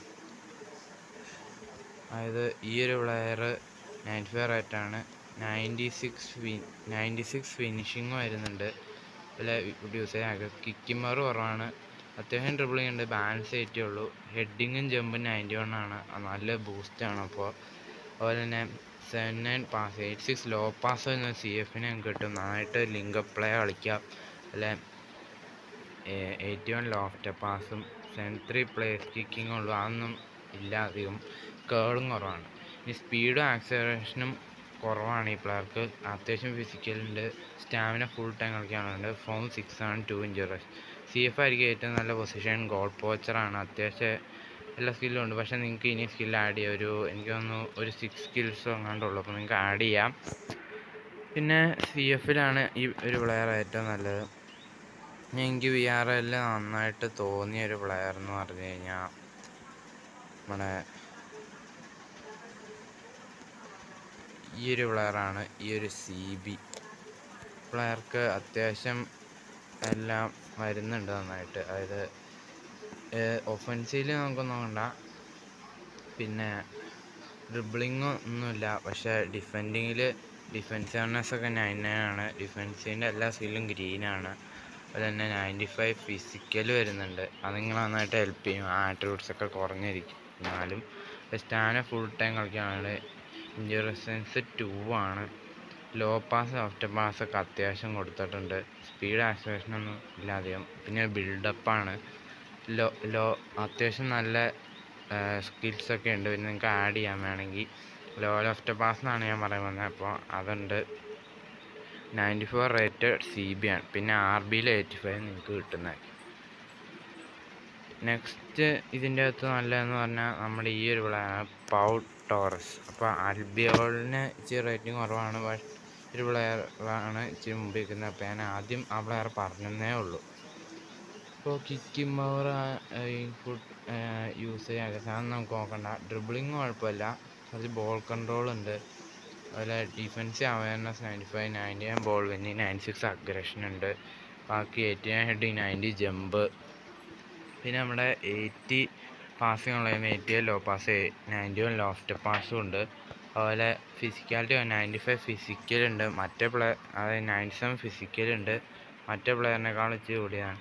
അതായത് ഈ ഒരു പ്ലെയർ നയൻറ്റി ഫൈവ് റേറ്റാണ്, നയൻറ്റി സിക്സ് ഫി നയൻറ്റി സിക്സ് ഫിനിഷിങ് വരുന്നുണ്ട്. ഇതിൽ യൂസ് ചെയ്യാൻ കിക്കിമർ കുറവാണ്, അത്യാവശ്യം ഡ്രിബിളിംഗ് ഉണ്ട്, ബാലൻസ് ഏറ്റേ ഉള്ളൂ. ഹെഡിങ്ങും ജമ്പും നയൻറ്റി വൺ ആണ്, നല്ല ബൂസ്റ്റാണ്. അപ്പോൾ അതുപോലെ തന്നെ seven nine pass eight six low pass വരുന്ന സി എഫിന് കിട്ടും. നന്നായിട്ട് ലിങ്കപ്പ് പ്ലേ കളിക്കാം. അല്ലെ എയ്റ്റി വൺ ലോഫ്റ്റ് പാസും സെവൻ ത്രീ പ്ലേസ് കിക്കിങ്ങും ഉള്ളൂ, അതൊന്നും ഇല്ല അധികം. കേളും കുറവാണ്. ഈ സ്പീഡും ആക്സലറേഷനും കുറവാണ് ഈ പ്ലെയർക്ക്. അത്യാവശ്യം ഫിസിക്കലുണ്ട്, സ്റ്റാമിന ഫുൾ ടൈം കളിക്കാനുണ്ട്. ഫോം സിക്സ് ആണ്, ടു ഇഞ്ചറസ്. സി എഫ് ആയിരിക്കും ഏറ്റവും നല്ല പൊസിഷൻ. ഗോൾ പോച്ചറാണ്, അത്യാവശ്യം എല്ലാ സ്കില്ലും ഉണ്ട്. പക്ഷേ നിങ്ങൾക്ക് ഇനി സ്കിൽ ആഡ് ചെയ്യാം. ഒരു എനിക്ക് തോന്നുന്നു ഒരു സിക്സ് സ്കിൽസോ എങ്ങാണ്ടുള്ളൂ, അപ്പോൾ നിങ്ങൾക്ക് ആഡ് ചെയ്യാം. പിന്നെ സി എഫിലാണ് ഈ ഒരു പ്ലെയർ ഏറ്റവും നല്ലത്. എനിക്ക് വി ആർ എല്ലിൽ നന്നായിട്ട് തോന്നിയ ഒരു പ്ലെയർ എന്ന് പറഞ്ഞു കഴിഞ്ഞാൽ നമ്മുടെ ഈ ഒരു പ്ലെയറാണ്, ഈ ഒരു സി ബി പ്ലെയർക്ക് അത്യാവശ്യം എല്ലാം വരുന്നുണ്ട് നന്നായിട്ട്. അതായത് ഒഫൻസീവിൽ നമുക്ക് നോക്കണ്ട, പിന്നെ ഡ്രിബിളിങ്ങോ ഒന്നുമില്ല, പക്ഷേ ഡിഫെൻഡിങ്ങിൽ ഡിഫെൻസീവ്നെസ് ഒക്കെ നയൻ നയൻ ആണ്. ഡിഫെൻസിൻ്റെ എല്ലാ സ്കില്ലും ഗ്രീനാണ്. അതുപോലെ തന്നെ നയൻറ്റി ഫൈവ് ഫിസിക്കൽ വരുന്നുണ്ട്, അത് നിങ്ങൾ നന്നായിട്ട് ഹെൽപ്പ് ചെയ്യും. ആട്രിബ്യൂട്ട്സൊക്കെ കുറഞ്ഞിരിക്കും, എന്നാലും സ്റ്റാന ഫുൾ ടൈം കളിക്കാനാണ്. ഇഞ്ചുറി റെസിസ്റ്റൻസ് ടു ആണ്. ലോ പാസ് ഓഫ്റ്റർ പാസ് ഒക്കെ അത്യാവശ്യം കൊടുത്തിട്ടുണ്ട്. സ്പീഡ് ആക്സലേഷനൊന്നും ഇല്ല അധികം. പിന്നെ ബിൽഡപ്പാണ്. ലോ ലോ അത്യാവശ്യം നല്ല സ്കിൽസൊക്കെ ഉണ്ട്. പിന്നെ നിങ്ങൾക്ക് ആഡ് ചെയ്യാൻ വേണമെങ്കിൽ ലോ ഓഫ്റ്റർ പാസ് എന്നാണ് ഞാൻ പറയാൻ വന്നത്, അപ്പോൾ അതുണ്ട്. Ninety four rate C B ആണ്. പിന്നെ ആർ ബിയിൽ എയ്റ്റി ഫൈവ് നിങ്ങൾക്ക് കിട്ടുന്നത്. നെക്സ്റ്റ് ഇതിൻ്റെ അകത്ത് നല്ലതെന്ന് പറഞ്ഞാൽ നമ്മുടെ ഈ ഒരു പ്ലെയർ പൗ ടോറസ്. അപ്പോൾ അൽബിയോളിന് ഇച്ചിരി റേറ്റിംഗ് കുറവാണ്, പക്ഷേ ഒരു പ്ലെയറാണ് ഇച്ചിരി മുമ്പ് നിൽക്കുന്നത്. അപ്പോൾ ഞാൻ ആദ്യം ആ പ്ലെയർ പറഞ്ഞതേ ഉള്ളൂ. ഇപ്പോൾ കിക്കിംഗ് പവർ ഫുഡ് യൂസ് ചെയ്യാൻ സാധനം നമുക്ക് നോക്കണ്ട. ഡ്രിബിളിങ് കുഴപ്പമില്ല, അത് ബോൾ കൺട്രോൾ ഉണ്ട്. അതുപോലെ defensive awareness ninety five, ninety nine ball winning, ninety six aggression ഉണ്ട്. ബാക്കി eighty nine heading, ninety jump. പിന്നെ നമ്മുടെ എയ്റ്റി പാസിംഗ് ഉള്ള eighty low pass, ninety one loft പാസും ഉണ്ട്. അതുപോലെ ഫിസിക്കാലിറ്റി നയൻറ്റി ഫൈവ് ഫിസിക്കലുണ്ട്. മറ്റേ പ്ലെയർ അതായത് നയൻറ്റി സെവൻ ഫിസിക്കലുണ്ട്, മറ്റേ പ്ലെയറിനേക്കാളും ഇച്ചിരി കൂടിയാണ്.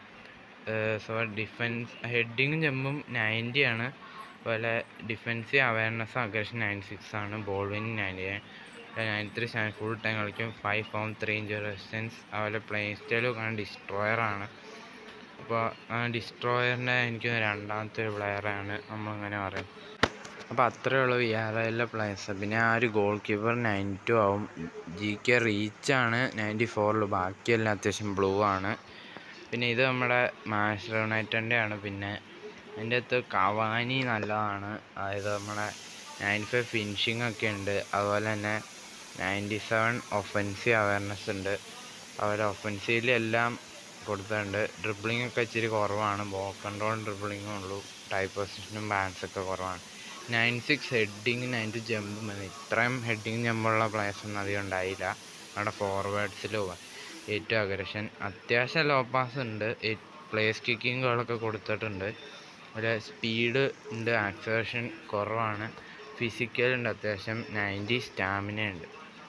സോ ഡിഫൻസ് ഹെഡിങ്ങും ജമ്പും നയൻറ്റി ആണ്. അതുപോലെ ഡിഫൻസീവ് അവയർനെസ്സും അഗ്രഷൻ നയൻറ്റി സിക്സ് ആണ്. Ball winning ninety nine, ninety three seven full time കളിക്കും. Five form, three injury resistance. അതുപോലെ പ്ലേയിങ് സ്റ്റൈലും കാണാൻ ഡിസ്ട്രോയറാണ്. അപ്പോൾ ഡിസ്ട്രോയറിൻ്റെ എനിക്ക് രണ്ടാമത്തെ ഒരു പ്ലെയറാണ് നമ്മളിങ്ങനെ പറയും. അപ്പോൾ അത്രയേ ഉള്ളൂ വി ആർ എല്ലിലെ പ്ലേയേഴ്സ്. പിന്നെ ആ ഒരു ഗോൾ കീപ്പർ നയൻറ്റി ടു ആവും. ജി കെ റീച്ചാണ് നയൻറ്റി ഫോറിൽ, ബാക്കിയെല്ലാം അത്യാവശ്യം ബ്ലൂ ആണ്. പിന്നെ ഇത് നമ്മുടെ മാഞ്ചസ്റ്റർ യുണൈറ്റഡിൻ്റെ ആണ്. പിന്നെ അതിൻ്റെ അകത്ത് കവാനി നല്ലതാണ്, അതായത് നമ്മുടെ നയൻറ്റി ഫൈവ് ഫിനിഷിംഗ് ഒക്കെ ഉണ്ട്. അതുപോലെ തന്നെ നയൻറ്റി സെവൻ ഒഫൻസീവ് അവയർനെസ് ഉണ്ട്. അതുപോലെ ഒഫൻസീവിൽ എല്ലാം കൊടുത്തിട്ടുണ്ട്. ഡ്രിബിളിംഗ് ഒക്കെ ഇച്ചിരി കുറവാണ്, ബോൾ കൺട്രോൾ ഡ്രിബിളിങ്ങും ഉള്ളൂ. ടൈപ്പ് പൊസിഷനും ബാലൻസൊക്കെ കുറവാണ്. നയൻറ്റി സിക്സ് ഹെഡിങ്, നയൻറ്റി ജമ്പും മതി. ഇത്രയും ഹെഡിങ് ജമ്പുള്ള പ്ലേയേഴ്സൊന്നും അധികം ഉണ്ടായില്ല നമ്മുടെ ഫോർവേഡ്സിലോ. ഏറ്റവും അഗ്രഷൻ, അത്യാവശ്യം ലോ പാസ് ഉണ്ട്, പ്ലേസ് കിക്കിങ്ങുകളൊക്കെ കൊടുത്തിട്ടുണ്ട്. അതുപോലെ സ്പീഡ് ഉണ്ട്, ആക്സലേഷൻ കുറവാണ്. ഫിസിക്കലുണ്ട് അത്യാവശ്യം, നയൻറ്റി സ്റ്റാമിന ഉണ്ട്.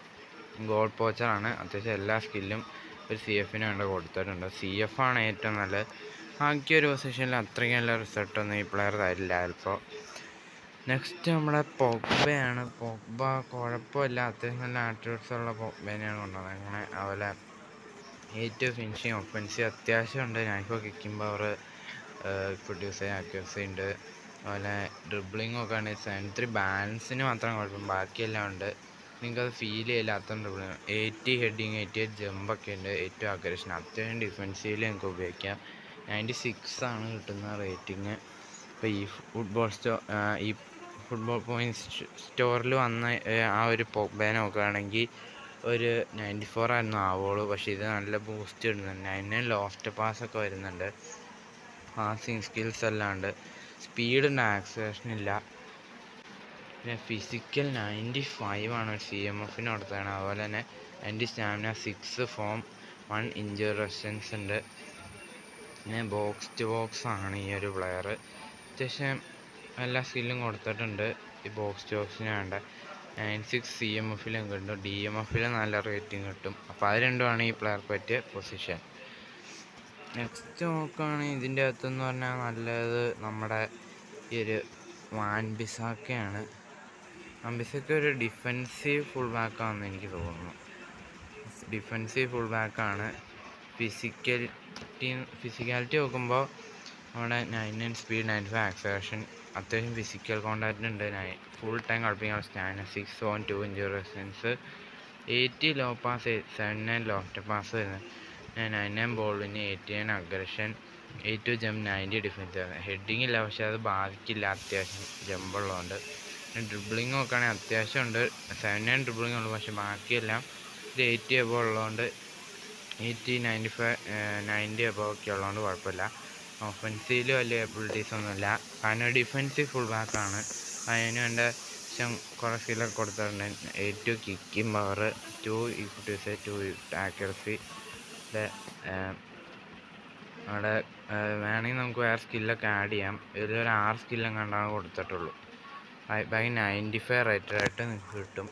ഗോൾ പോച്ചറാണ്, അത്യാവശ്യം എല്ലാ സ്കില്ലും ഒരു സി എഫിന് വേണ്ട കൊടുത്തിട്ടുണ്ട്. സി എഫ് ആണ് ഏറ്റവും നല്ലത്. ബാക്കി ഒരു പൊസിഷനിൽ അത്രയും നല്ല റിസൾട്ടൊന്നും ഈ പ്ലെയർ തരില്ല ചിലപ്പോൾ. നെക്സ്റ്റ് നമ്മുടെ പോഗ്ബയാണ്. പോഗ്ബ കുഴപ്പമില്ല, അത്യാവശ്യം നല്ല ആട്രിബ്യൂട്ട്സ് ഉള്ള പോഗ്ബേനെയാണ് കൊണ്ടുവന്നത്. അങ്ങനെ അതുപോലെ ഏറ്റവും ഫിനിഷിങ് ഒഫൻസീവ് അത്യാവശ്യം ഉണ്ട്. നൈഫോ കിക്കിംഗ് പവർ, പ്രൊഡ്യൂസ് ചെയ്യാൻ അക്യൂറസി ഉണ്ട്. അതുപോലെ ഡ്രിബിളിംഗ് ഒക്കെ ആണെങ്കിൽ സെവൻ ത്രീ ബാലൻസിന് മാത്രം കുഴപ്പം, ബാക്കിയെല്ലാം ഉണ്ട്. നിങ്ങൾക്കത് ഫീൽ ചെയ്യില്ല അത്ര dribbling. Eighty heading, eighty eight ജമ്പൊക്കെ ഉണ്ട്. ഏറ്റവും അഗ്രഷൻ, അത്യാവശ്യം ഡിഫെൻസീവിൽ നിങ്ങൾക്ക് ഉപയോഗിക്കാം. നയൻറ്റി സിക്സ് ആണ് കിട്ടുന്ന റേറ്റിംഗ്. ഇപ്പോൾ ഈ ഫുട്ബോൾ സ്റ്റോ ഈ ഫുട്ബോൾ പോയിൻറ്റ് സ്റ്റോറിൽ വന്ന ആ ഒരു പോഗ്ബയെ നോക്കുകയാണെങ്കിൽ ഒരു നയൻറ്റി ഫോർ ആയിരുന്നു ആവുള്ളൂ. പക്ഷേ ഇത് നല്ല ബൂസ്റ്റ് ഇടുന്നുണ്ട്. നയൻ ലോഫ്റ്റ് പാസ്സൊക്കെ വരുന്നുണ്ട്. പാസിങ് സ്കിൽസ് എല്ലാം ഉണ്ട്. സ്പീഡുണ്ട്, ആക്സലേഷൻ ഇല്ല. പിന്നെ ഫിസിക്കൽ നയൻറ്റി ഫൈവ് ആണ് ഒരു സി എം എഫിന് കൊടുത്തതാണ്. അതുപോലെ തന്നെ ninety stamina, six form, one injury resistance ഉണ്ട്. പിന്നെ ബോക്സ് ടു ബോക്സ് ആണ് ഈ ഒരു പ്ലെയർ. അത്യാവശ്യം എല്ലാ സ്കില്ലും കൊടുത്തിട്ടുണ്ട് ഈ ബോക്സ് ടു ബോക്സിന് വേണ്ട. നയൻ സിക്സ് സി എം എഫിലും കിട്ടും, ഡി എം എഫിലും നല്ല റേറ്റിംഗ് കിട്ടും. അപ്പോൾ അത് രണ്ടുമാണ് ഈ പ്ലെയർക്ക് പറ്റിയ പൊസിഷൻ. നെക്സ്റ്റ് നോക്കുകയാണെങ്കിൽ ഇതിൻ്റെ അകത്തെന്ന് പറഞ്ഞാൽ നല്ലത് നമ്മുടെ ഈ ഒരു വാൻ ബിസാക്കയാണ്. വാൻ ബിസാക്ക ഒരു ഡിഫെൻസീവ് ഫുൾ ബാക്കാണെന്ന് എനിക്ക് തോന്നുന്നു. ഡിഫെൻസീവ് ഫുൾ ബാക്കാണ്. ഫിസിക്കലിറ്റി ഫിസിക്കാലിറ്റി നോക്കുമ്പോൾ നമ്മുടെ nine nine speed, ninety five acceleration, അത്യാവശ്യം ഫിസിക്കൽ കോണ്ടാക്റ്റ് ഉണ്ട്. നയൻ ഫുൾ ടൈം കളിപ്പിക്കാൻ stamina, six form, two injury resistance, eighty low pass, seven nine loft pass വരുന്നത്, നയൻ നയൻ ബോളിന്, eighty nine aggression, eight two jump, ninety defence. Heading ഇല്ല, പക്ഷെ അത് ബാധിക്കില്ല, അത്യാവശ്യം ജമ്പുള്ളതുകൊണ്ട്. പിന്നെ ഡ്രിബിളിങ് നോക്കുകയാണെങ്കിൽ അത്യാവശ്യം ഉണ്ട്. സെവൻ നയൻ ഡ്രിബിളിങ് ഉള്ളൂ, പക്ഷെ ബാക്കിയെല്ലാം ഇത് എയ്റ്റി എബോ ഉള്ളതുകൊണ്ട്, eighty ninety five ninety above ഒക്കെ ഉള്ളതുകൊണ്ട് കുഴപ്പമില്ല. ഒഫൻസീവിൽ വലിയ എബിലിറ്റീസ് ഒന്നുമില്ല, കാരണം ഡിഫെൻസീവ് ഫുൾ ബാക്കാണ്. അതിന് വേണ്ട ശം കുറേ സ്കില്ലൊക്കെ കൊടുത്തിട്ടുണ്ട്. Eight two kicking power, two equities, two accuracy. അവിടെ വേണമെങ്കിൽ നമുക്ക് വേറെ സ്കില്ലൊക്കെ ആഡ് ചെയ്യാം. ഇതിലൊരു ആറ് സ്കില്ലും കണ്ടാണ് കൊടുത്തിട്ടുള്ളൂ. ബാക്കി നയൻറ്റി ഫൈവ് റേറ്റഡായിട്ട് നിങ്ങൾക്ക് കിട്ടും.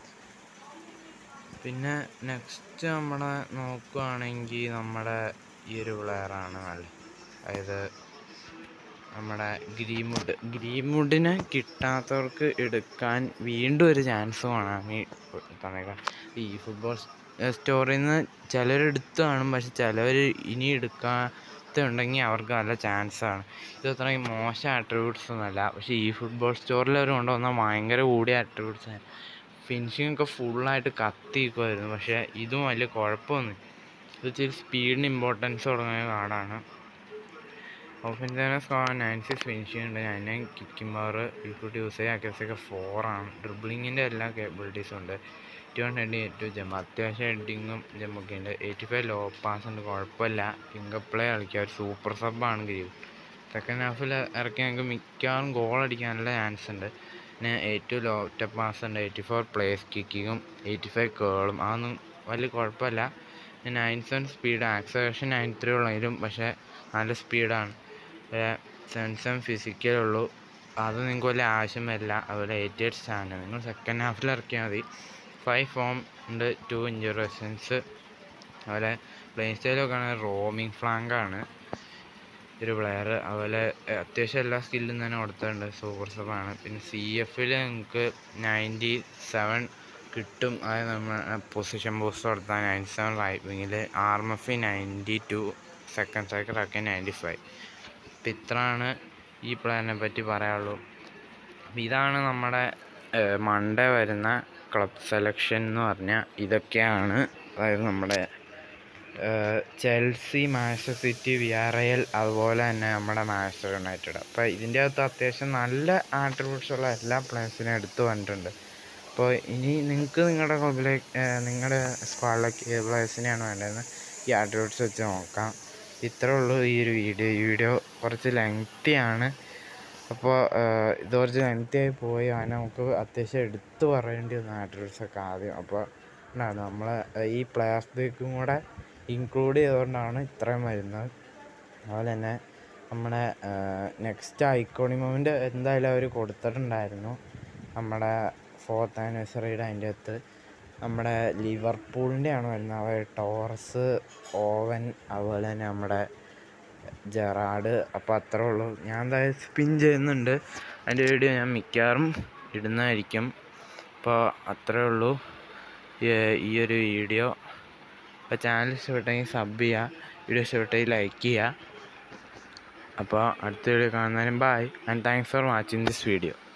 പിന്നെ നെക്സ്റ്റ് നമ്മളെ നോക്കുകയാണെങ്കിൽ നമ്മുടെ ഈ ഒരു പ്ലെയറാണ് നല്ല, അതായത് നമ്മുടെ ഗ്രീൻവുഡ്. ഗ്രീൻവുഡിനെ കിട്ടാത്തവർക്ക് എടുക്കാൻ വീണ്ടും ഒരു ചാൻസുമാണ് ഈ തന്നേക്കാം. ഈ ഫുട്ബോൾ സ്റ്റോറിൽ നിന്ന് ചിലരെടുത്ത് കാണും, പക്ഷെ ചിലവർ ഇനി എടുക്കാത്തുണ്ടെങ്കിൽ അവർക്ക് നല്ല ചാൻസാണ്. ഇത് അത്രയും മോശം ആട്രിബ്യൂട്ട്സ് ഒന്നുമല്ല, പക്ഷേ ഈ ഫുട്ബോൾ സ്റ്റോറിൽ അവർ കൊണ്ടുവന്നാൽ ഭയങ്കര കൂടിയ ആട്രിബ്യൂട്ട്സ്. ഫിനിഷിംഗ് ഒക്കെ ഫുള്ളായിട്ട് കത്തിക്കുമായിരുന്നു, പക്ഷേ ഇതും വലിയ കുഴപ്പമൊന്നും. ഇത് ഇച്ചിരി സ്പീഡിന് ഇമ്പോർട്ടൻസ് തുടങ്ങിയ കാർഡാണ്. Offensive score nine six finishing ഉണ്ട്, nine nine kicking power, equity usage accuracy ഒക്കെ ഫോറാണ്. ഡ്രിബിളിങ്ങിൻ്റെ എല്ലാ കേപ്പബിലിറ്റീസും ഉണ്ട്. Two hundred eighty two jump, അത്യാവശ്യം ഹെഡിങ്ങും ജമ്പൊക്കെ ഉണ്ട്. എയ്റ്റി ഫൈവ് ലോ പാസ് ഉണ്ട്, കുഴപ്പമില്ല. ഫിംഗർ പ്ലേ കളിക്കുക, ഒരു സൂപ്പർ സബ്ബാണ് ഗ്രീവ്. സെക്കൻഡ് ഹാഫിൽ ഇറക്കി ഞങ്ങൾക്ക് മിക്കവാറും ഗോൾ അടിക്കാനുള്ള ചാൻസ് ഉണ്ട്. പിന്നെ എയ്റ്റ് ടു ലോഫ്റ്റ് പാസ് ഉണ്ട്, എയ്റ്റി ഫോർ പ്ലേസ് കിക്കിങ്ങും, എയ്റ്റി ഫൈവ് കേളും, അതൊന്നും വലിയ കുഴപ്പമില്ല. Nine seven speed, acceleration nine three ഉള്ളെങ്കിലും പക്ഷേ നല്ല സ്പീഡാണ്. സെവൻ സെവൻ ഫിസിക്കലുള്ളൂ, അത് നിങ്ങൾക്ക് വലിയ ആവശ്യം വരില്ല. അതുപോലെ എയ്റ്റി എയ്റ്റ് സ്റ്റാമിന, നിങ്ങൾ സെക്കൻഡ് ഹാഫിൽ ഇറക്കിയാൽ മതി. ഫൈവ് ഫോം ഉണ്ട്, ടു ഇഞ്ചുറി റെസിസ്റ്റൻസ്. അതുപോലെ പ്ലേയിങ് സ്റ്റൈലൊക്കെ ആണെങ്കിൽ റോമിങ് ഫ്ലാങ്കാണ് ഒരു പ്ലെയർ. അതുപോലെ അത്യാവശ്യം എല്ലാ സ്കില്ലും തന്നെ കൊടുത്തിട്ടുണ്ട്, സൂപ്പർ സബാണ്. പിന്നെ സി എഫിൽ നിങ്ങൾക്ക് നയൻറ്റി സെവൻ കിട്ടും, അതായത് നമ്മൾ പൊസിഷൻ ബൂസ്റ്റ് കൊടുത്താൽ നയൻറ്റി സെവൻ റൈറ്റ് വിങ്ങിൽ, R M F ninety two, second സ്ട്രൈക്കറൊക്കെ നയൻറ്റി ഫൈവ്. അപ്പം ഇത്രയാണ് ഈ പ്ലെയറിനെ പറ്റി പറയാനുള്ളൂ. ഇതാണ് നമ്മുടെ മൺഡേ വരുന്ന ക്ലബ് സെലക്ഷൻ എന്ന് പറഞ്ഞാൽ ഇതൊക്കെയാണ്. അതായത് നമ്മുടെ ചെൽസി, മാഞ്ചസ്റ്റർ സിറ്റി, വിയാറയൽ, അതുപോലെ തന്നെ നമ്മുടെ മാഞ്ചസ്റ്റർ യുണൈറ്റഡ്. അപ്പോൾ ഇതിൻ്റെ അകത്ത് അത്യാവശ്യം നല്ല ആട്രിബ്യൂട്ട്സ് ഉള്ള എല്ലാ പ്ലേയേഴ്സിനെയും എടുത്തു വന്നിട്ടുണ്ട്. അപ്പോൾ ഇനി നിങ്ങൾക്ക് നിങ്ങളുടെ ക്ലബിലേക്ക് നിങ്ങളുടെ സ്ക്വാഡിലേക്ക് ഏത് പ്ലേയേഴ്സിനെയാണ് വേണ്ടതെന്ന് ഈ ആട്രിബ്യൂട്ട്സ് വെച്ച് നോക്കാം. ഇത്രേ ഉള്ളൂ ഈ ഒരു വീഡിയോ. ഈ വീഡിയോ കുറച്ച് ലെങ്തിയാണ്, അപ്പോൾ ഇത് കുറച്ച് ലെങ്തിയായി പോയി. അങ്ങനെ നമുക്ക് അത്യാവശ്യം എടുത്തു പറയേണ്ടി വന്ന ആട്രിബ്യൂട്ട്സൊക്കെ ആദ്യം. അപ്പോൾ ഉണ്ടായിരുന്നു നമ്മൾ ഈ പ്ലെയേഴ്സിലേക്കും കൂടെ ഇൻക്ലൂഡ് ചെയ്തുകൊണ്ടാണ് ഇത്രയും വരുന്നത്. അതുപോലെ തന്നെ നമ്മുടെ നെക്സ്റ്റ് ഐക്കോണിക് മൊമെൻ്റ് എന്തായാലും അവർ കൊടുത്തിട്ടുണ്ടായിരുന്നു. നമ്മുടെ ഫോർത്ത് ആനിവേഴ്സറിയുടെ അതിൻ്റെ അകത്ത് നമ്മുടെ ലിവർപൂളിൻ്റെ ആണ് വരുന്നത്. അവർ ടോറസ്, ഓവൻ, അതുപോലെ തന്നെ നമ്മുടെ ജെറാഡ്. അപ്പോൾ അത്രേ ഉള്ളൂ. ഞാൻ എന്തായാലും സ്പിൻ ചെയ്യുന്നുണ്ട്, അതിൻ്റെ വീഡിയോ ഞാൻ മിക്കവാറും ഇടുന്നതായിരിക്കും. അപ്പോൾ അത്രേ ഉള്ളൂ ഈ ഒരു വീഡിയോ. അപ്പോൾ ചാനൽ ഇഷ്ടപ്പെട്ടെങ്കിൽ സബ് ചെയ്യുക, വീഡിയോ ഇഷ്ടപ്പെട്ടെങ്കിൽ ലൈക്ക് ചെയ്യുക. അപ്പോൾ അടുത്ത വീഡിയോ കാണുന്നതിനും bye and thanks for watching this video.